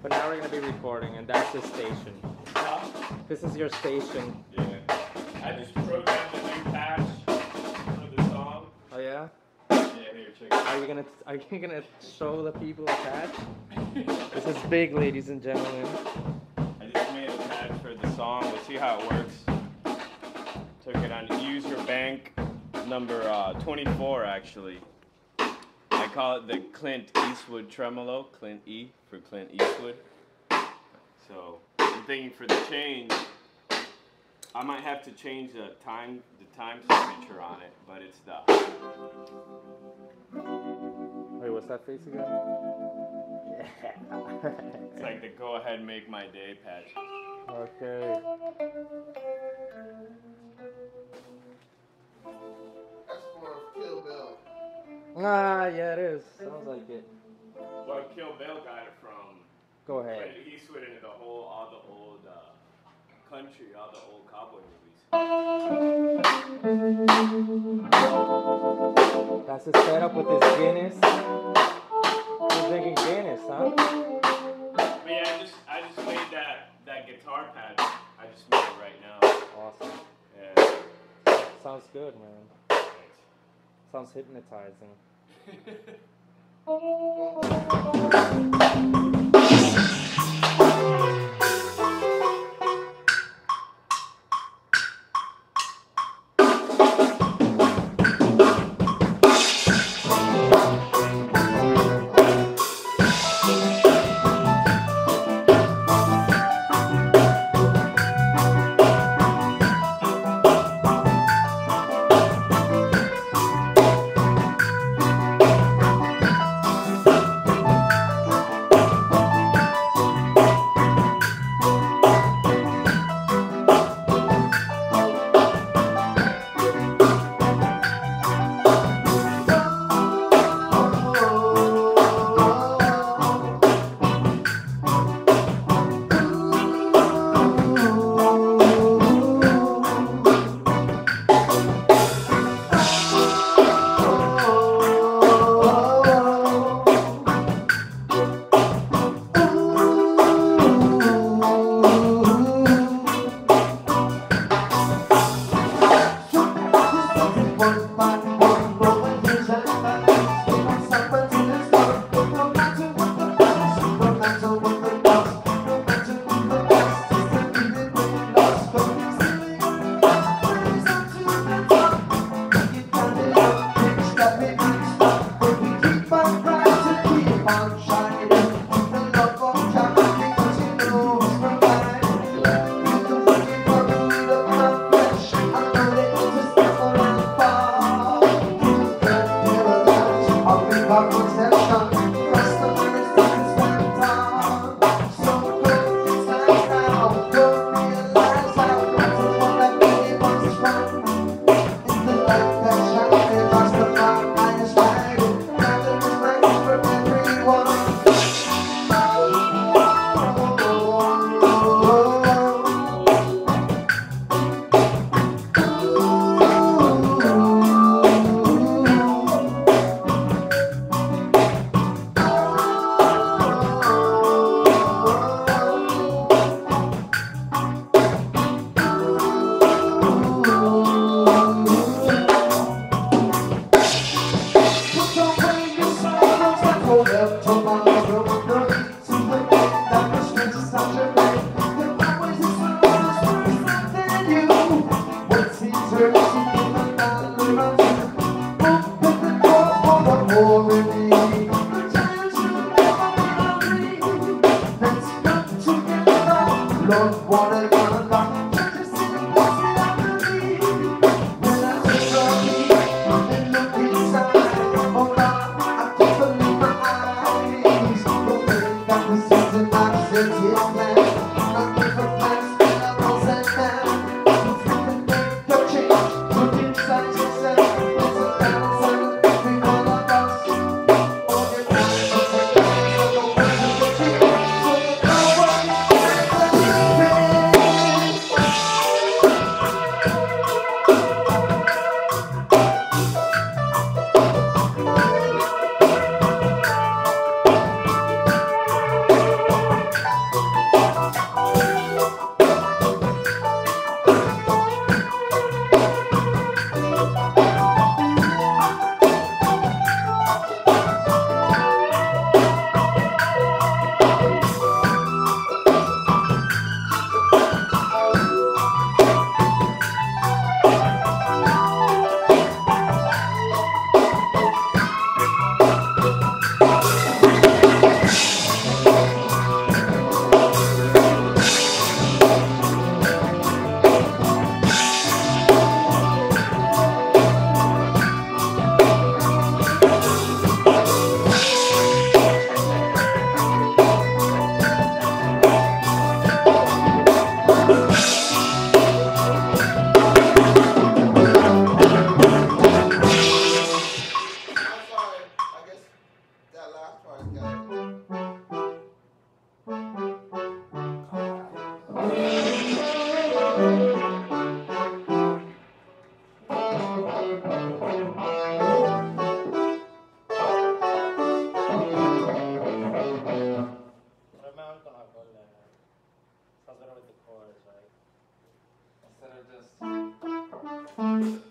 But now we're gonna be recording, and that's the station. This is your station. Yeah. I just programmed a new patch for the song. Oh yeah? Yeah, here, check it out. Are you gonna show the people a patch? This is big, ladies and gentlemen. I just made a patch for the song. We'll see how it works. Took it on Use Your Bank number 24 actually. I call it the Clint Eastwood tremolo. Clint E for Clint Eastwood. So I'm thinking for the change, I might have to change the time signature on it, but it's the. Wait, what's that face again? Yeah. It's like the go ahead make my day patch. Okay. That's for Kill Bill. Ah, yeah, it is. Sounds like it. Well, Kill Bill got it from Go ahead. Clint Eastwood into all the old country, all the old cowboy movies. That's the setup with this Guinness. You're drinking Guinness, huh? But yeah, I just made that guitar patch. I just made it right now. Awesome. Yeah. Sounds good, man. Thanks. Sounds hypnotizing. amount con alcohol start with the chorus, right? Instead of just